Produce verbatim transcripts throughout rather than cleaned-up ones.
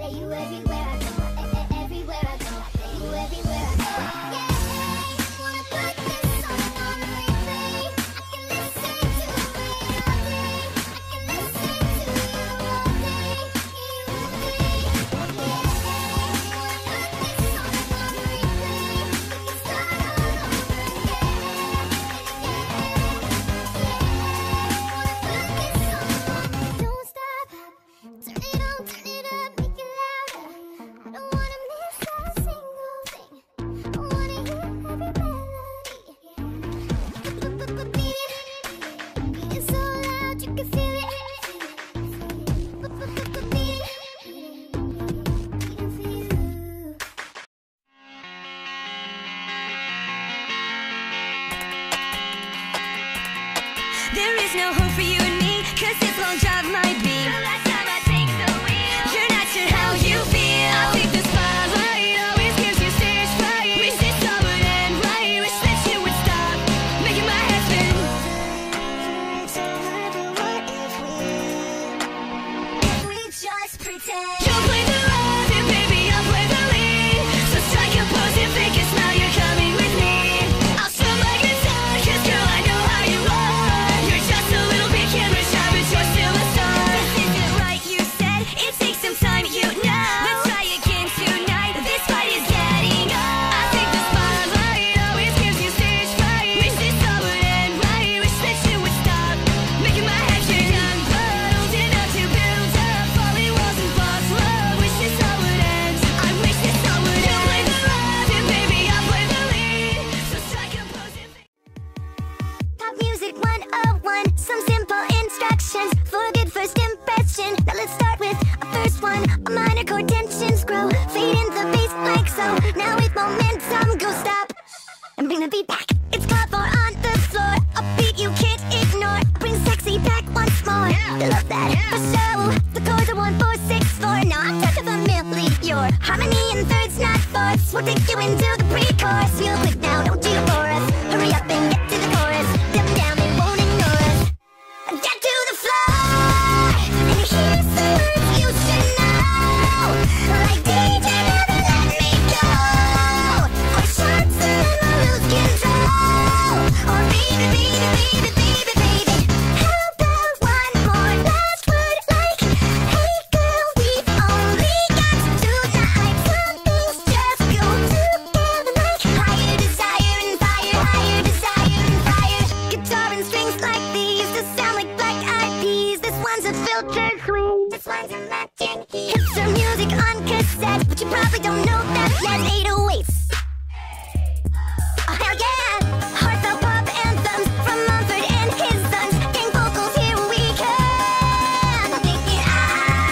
you everywhere I go. Everywhere I go, you everywhere I go. Yeah, wanna put this song on replay. I can listen to it all day. I can listen to you all day. You all day. Yeah, wanna put this song on replay. We can start all over again. Don't stop, turn it on, turn it up, make it louder. I don't wanna miss a single thing. I wanna hear every melody. Beat it, beat it so loud you can feel it. Beat it, beat it for you. There is no hope for you and me, cause this long drive might be the last time I take the wheel. You're not sure how you feel. I think the spotlight always gives you stage fright. Wish this all would end right. Wish that you would stop making my head spin. If we just pretend. You'll play the love and baby I'll play the lead. So strike a pose and fake a smile, you're coming with me. I'll strum my guitar, cause girl I know how you are. You're just a little bit camera shy, but you're still a star. This isn't right, you said. It takes some time, you know. Let's try again tonight. This fight is getting on. I think the spotlight always gives you stage fright. Wish this all would end right. Wish that you would stop making my head spin. Young blood, old enough to build up falling walls and false love. Wish this all would end. I wish this all would end. You play the love and baby I'll play the lead. So strike a pose and Pop music one oh one, some simple instructions for a good first impression. Now let's start with a first one. A minor chord tensions grow, fade in the bass like so. Now with momentum, go stop and bring the beat back. It's called for on the floor, a beat you can't ignore. Bring sexy back once more. I love that for show. The chords are one four six four. Now I'm talking familiar. Harmony in thirds, not fourths. We'll take you into the pre-chorus. Real quick now, don't you bore us. Hurry up and get to the chorus. Them down, they won't ignore us. Get to the floor and here's the words you should know. Like D J, never let me go. Or shots and I'll lose control. Or baby, baby, baby, baby, baby. How about one more last word like, hey girl, we've only got tonight. Some things just go together like higher desire and fire, higher desire and fire. Guitar and strings like these to sound like black eyed peas. This one's a filter swing, this one's a matching key. Hipster music on cassette, but you probably don't know that yet. eight oh eights. Oh hell yeah! Heartfelt pop anthems from Mumford and his sons. Gang vocals, here we come. Think it I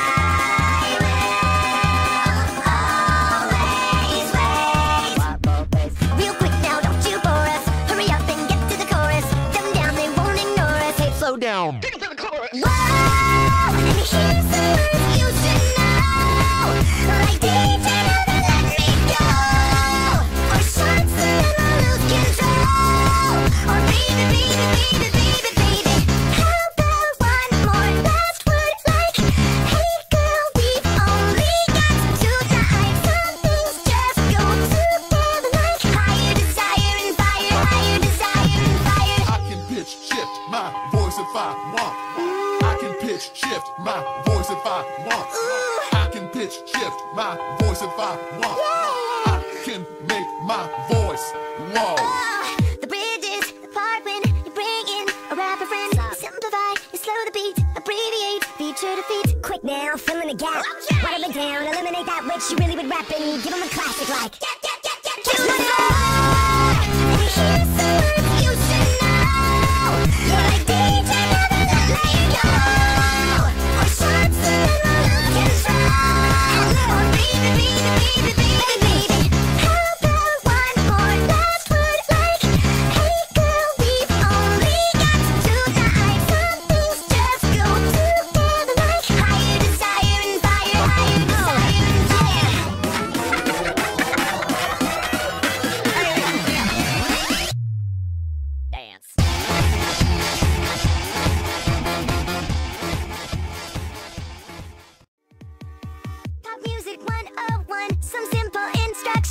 will always wait. Real quick now, don't you bore us. Hurry up and get to the chorus. Them down, they won't ignore us. Hey, slow down. Take it to the chorus. Whoa! And here's the words you should know. Like D J, never let me go. Or shots and I'll lose control. Or baby, baby, baby, baby, baby. How about one more last word like, hey girl, we've only got tonight. Some things just go together like higher desire and fire, higher desire and fire. I can pitch shift my voice if I want. I can pitch shift my voice if I want. I can pitch shift my voice if I want. I can make my voice low. The bridge is the part when you bring in a rapper friend. You simplify, you slow the beat, abbreviate, feature to feet. Quick now, fill in the gap. Write it down, eliminate that which you really would rap and give them a classic like. Get, get, get, get to the floor. And here's the words you should know. Like D J, never let me go. Or shots and I'll lose control. Or baby, baby, baby, baby, baby. How about one more last word like, hey girl, we've only got tonight. Some things just go together like higher desire and fire, higher desire and fire.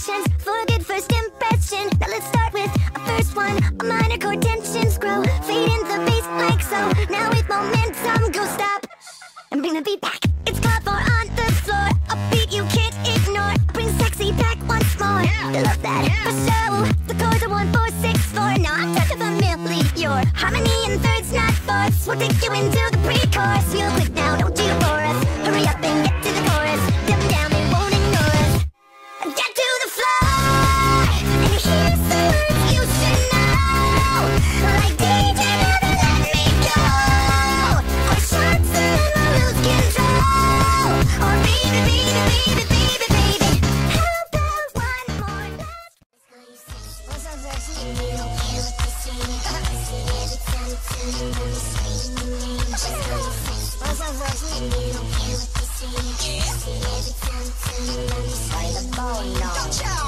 instructions for a good first impression. Now let's start with a first one. A minor chord tensions grow, fade in the bass like so. Now with momentum, go stop and bring the beat back. It's clap four on the floor, a beat you can't ignore. Bring sexy back once more. I love that for show. The chords are one, four, six, four. Now I'm touch of familiar. Harmony in thirds, not fourths. We'll take you into the pre-chorus. Real quick now, don't you bore us. Hurry up and get to the chorus. Them down, they won't ignore us. Get to the floor and here's the words you should know. Like D J, never let me go. Or shots and I lose control. Or baby, baby, baby, baby, baby. How about one more last? What's up, Zazie? You don't care what they say. Every time you turn around, you scream your name. What's up, Zazie? You don't care what they say. Every time you turn around, you scream the bone, no.